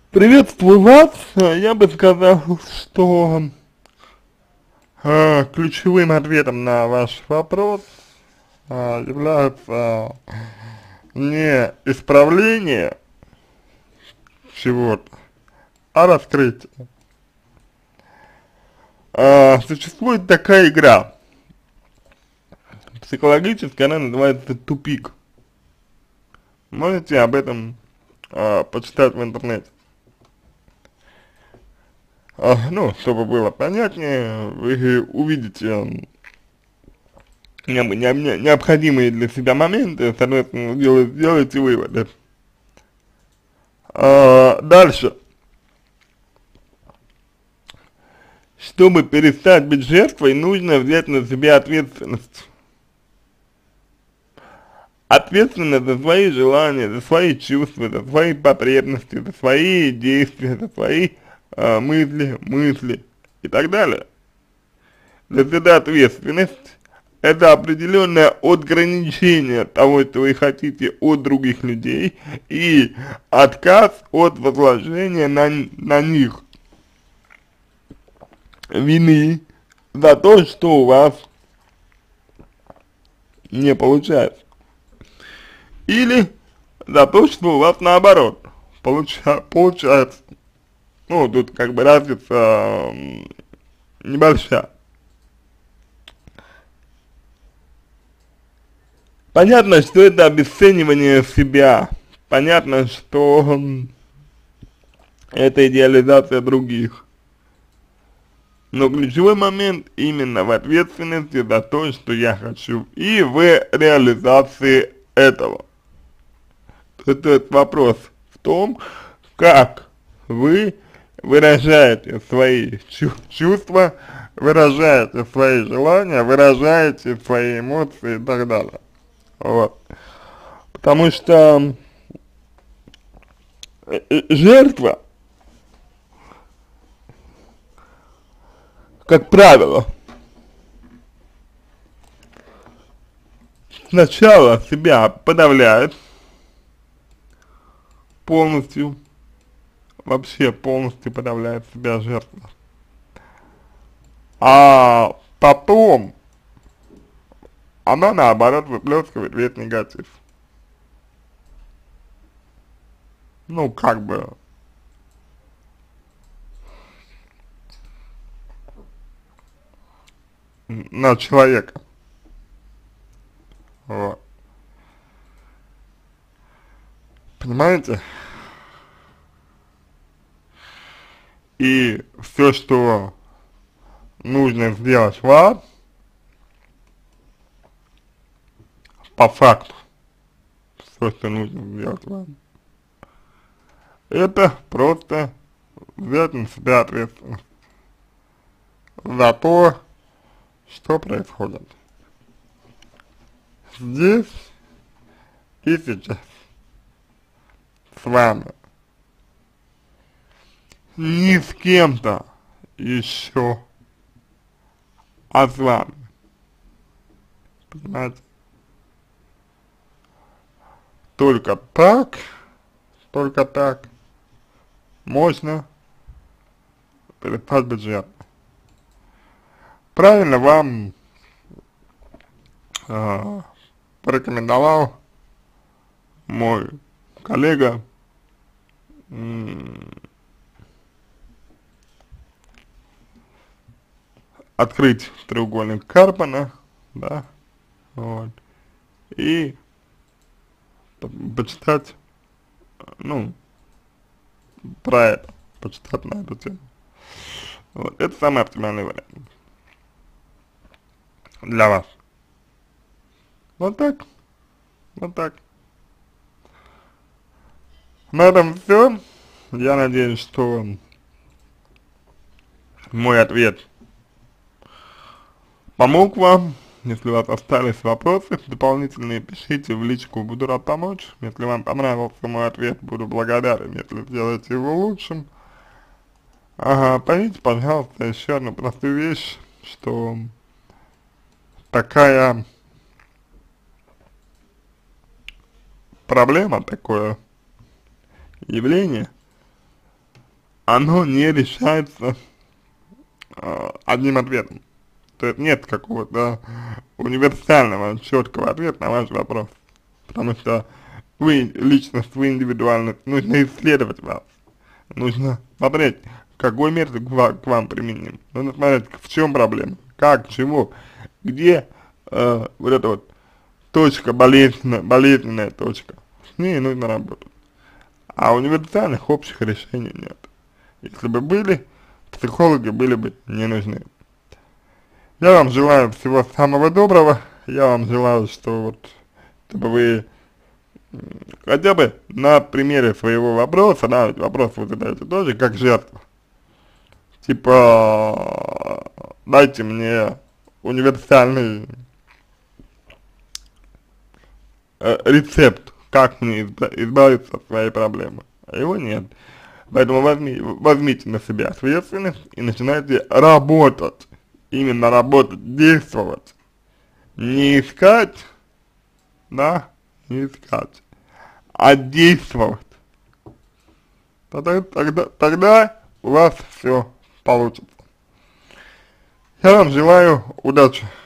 Приветствую вас. Я бы сказал, что ключевым ответом на ваш вопрос является не исправление чего-то, а раскрытие. Существует такая игра, психологически она называется тупик. Можете об этом почитать в интернете. Ну, чтобы было понятнее, вы увидите необходимые для себя моменты, соответственно, делаете выводы. Дальше. Чтобы перестать быть жертвой, нужно взять на себя ответственность. Ответственность за свои желания, за свои чувства, за свои потребности, за свои действия, за свои мысли и так далее. То есть эта ответственность, это определенное отграничение того, что вы хотите от других людей, и отказ от возложения на них вины за то, что у вас не получается. Или за то, что у вас наоборот получается. Ну, тут как бы разница небольшая. Понятно, что это обесценивание себя. Понятно, что это идеализация других. Но ключевой момент именно в ответственности за то, что я хочу, и в реализации этого. Этот вопрос в том, как вы выражаете свои чувства, выражаете свои желания, выражаете свои эмоции и так далее. Вот. Потому что жертва, как правило, сначала себя подавляет полностью, вообще полностью подавляет себя жертва, а потом она наоборот выплескивает весь негатив. Ну, как бы, на человека. Вот. Понимаете? И все, что нужно сделать вам, по факту, все, что нужно сделать вам, это просто взять на себя ответственность за то, что происходит здесь и сейчас с вами, не с кем-то еще, а с вами, понимаете? Только так можно перестать быть жертвой. Правильно вам порекомендовал мой коллега открыть треугольник Карпмана, да, вот, и почитать, ну, про это, почитать на эту тему. Вот, это самый оптимальный вариант для вас. Вот так, вот так. На этом все. Я надеюсь, что мой ответ помог вам. Если у вас остались вопросы дополнительные, пишите в личку, буду рад помочь. Если вам понравился мой ответ, буду благодарен, если сделаете его лучшим. Поймите, пожалуйста, еще одну простую вещь, что такая проблема, такое явление оно не решается одним ответом. То есть нет какого-то универсального, четкого ответа на ваш вопрос. Потому что вы личность, вы индивидуальность, нужно исследовать вас. Нужно смотреть, какой метод к вам применим. Нужно смотреть, в чем проблема, как, чего, где вот эта вот точка, болезненная точка. С ней нужно работать. А универсальных общих решений нет. Если бы были, психологи были бы не нужны. Я вам желаю всего самого доброго. Я вам желаю, что вот, чтобы вы хотя бы на примере своего вопроса, да, ведь вопрос вы задаете тоже как жертва. Типа, дайте мне универсальный рецепт, как мне избавиться от своей проблемы. А его нет. Поэтому возьмите на себя ответственность и начинайте работать. Именно работать, действовать. Не искать, да, не искать, а действовать. Тогда у вас все получится. Я вам желаю удачи.